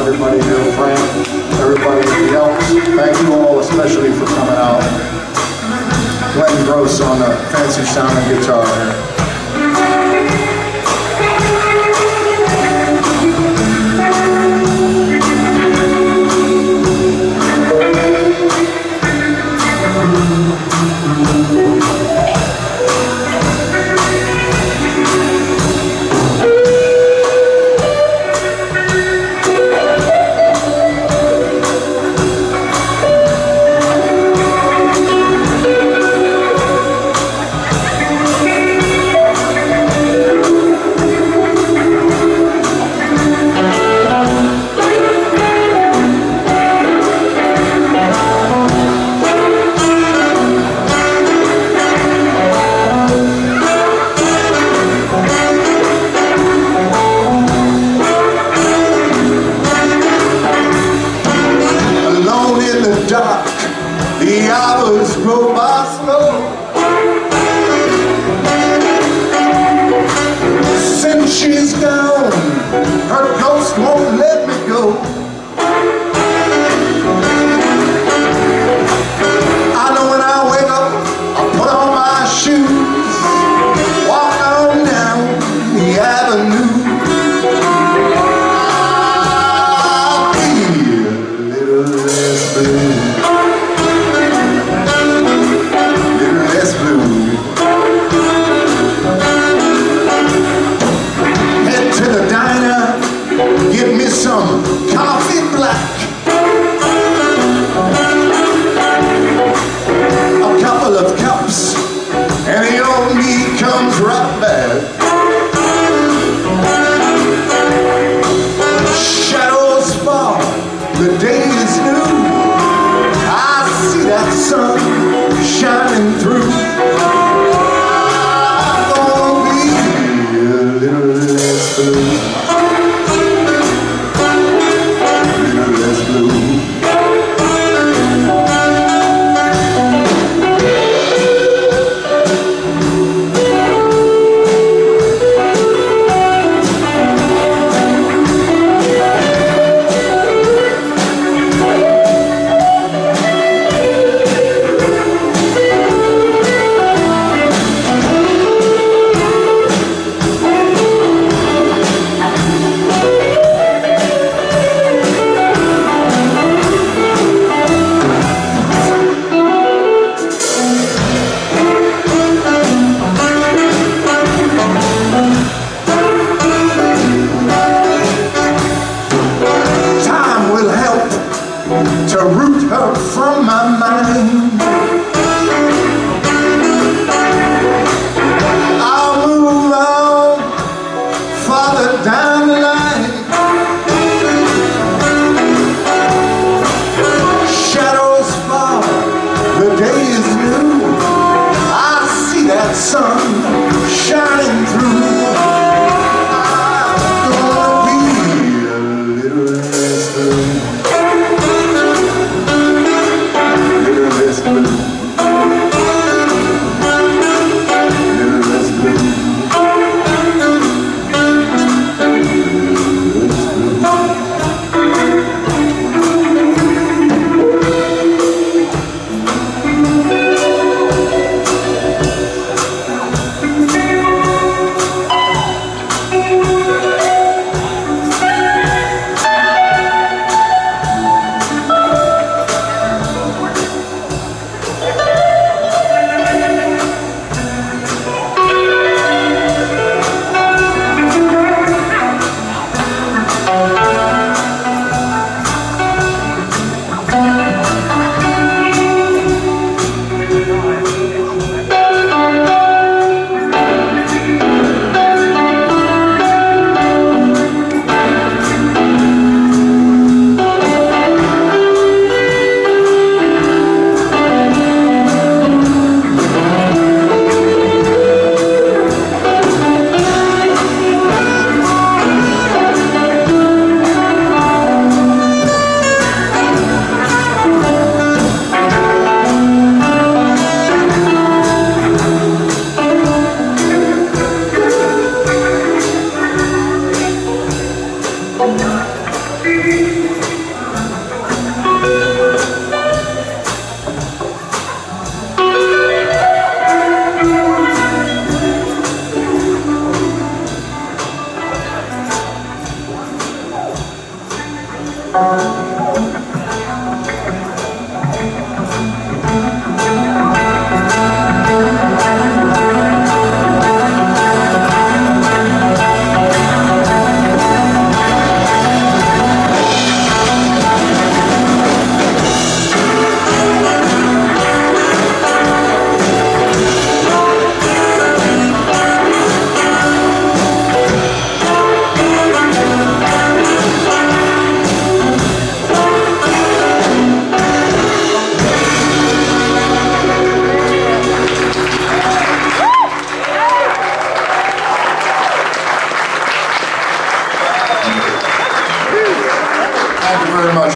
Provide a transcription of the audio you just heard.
everybody here, Frank, everybody at the Elks. Thank you all especially for coming out. Glenn Gross on the fancy sounding guitar here. The hours go by slow. Since she's gone, her ghost won't let me go. I know when I wake up, I put on my shoes, walk on down the avenue. I'll be a little less blue. Give me some coffee black, a couple of cups, and the old me comes right back. Shadows fall, the day is new. I see that sun shining through. I'm gonna be a little less blue. To root her from my mind, I'll move on farther down the line. Shadows fall, the day is new. I see that sun shining through. I'm gonna be a little less blue. Thank you very much.